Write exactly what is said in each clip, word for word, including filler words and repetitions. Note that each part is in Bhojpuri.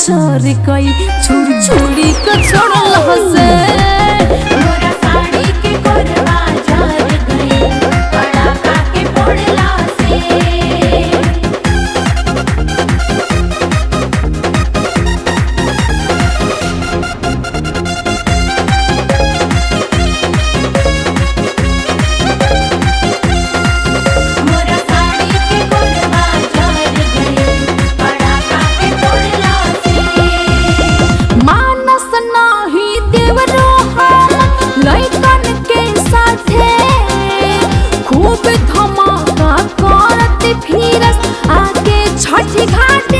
चोरी कई छुड़ छुड़ी के छोड़ल हसे मोरा साड़ी के कोरवा जर गई बड़ा काके पड़ला से छठी घाटे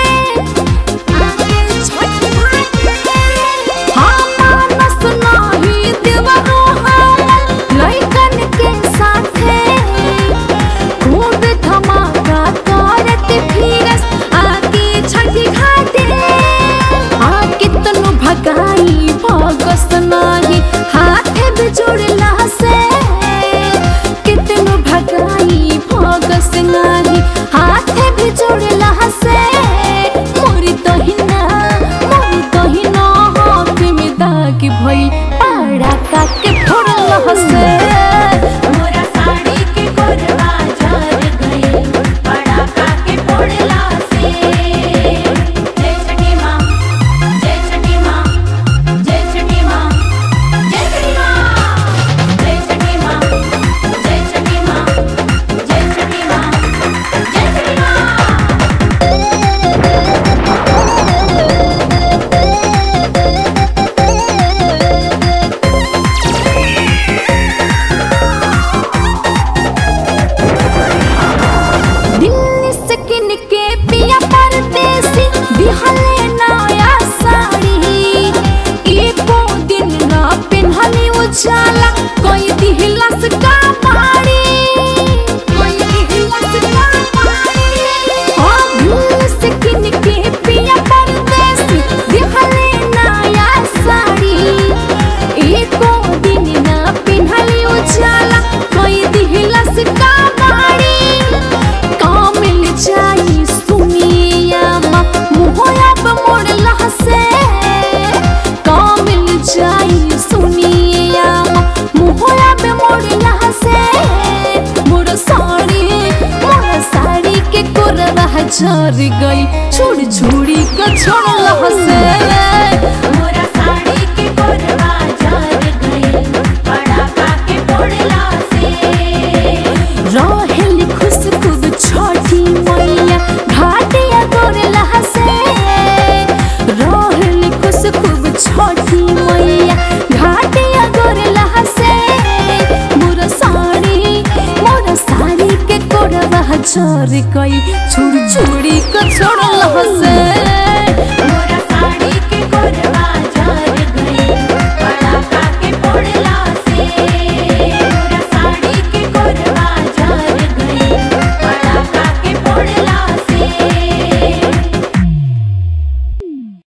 आगे छठी घाटे हाँ मानस नाही देवरो हम लइकन के साथे खूब धमाका करत फिरस आगे छठी घाटे आ कितनो भगाई भगस नाही हाथे बिजुड़ला से कितनो भगाई भगस नाही हाथे बिजुड़ला से मोरी दहिना मोरी दहिना हाथ में दाग भई पाड़ा काके फोड़ल हसे मोरा साड़ी के कोरवा जर गई पाड़ा काके फोड़ला से जय छठी मां जय छठी मां जय छठी मां जय छठी मां जय छठी मां जय छठी मां जय छठी मां जय छठी मां दिल्ली से किन के पिया परदेसी दिहले नया साड़ी एको दिन ना पिन्हली उजाला कोई दिहलस का पाड़ी कोई दिहलस का पाड़ी हाँ दिल्ली से किन के पिया परदेसी दिहले नया साड़ी एको दिन ना पिन्हली उजाला कोई दिहलस का पाड़ी कामिल जाई सुनिया मा मुहोया पे मोड़ला से कामिल जाई सुनिया मा मुहोया पे मोड़ला से मोर साड़ी मोर साड़ी के कोरवा जर गई छुड़ छुड़ी के छोड़ला से मोरा साड़ी के कोरवा जर गई बड़ा काके पड़ला से रहेली खुश खूब छठी मैया घाटिया गोरला से रहेली खुश खूब छठी मैया घाटिया गोरला से मोर साड़ी मोर साड़ी के कोरवा जर गई छुड़ छुड़ी के छोड़ल से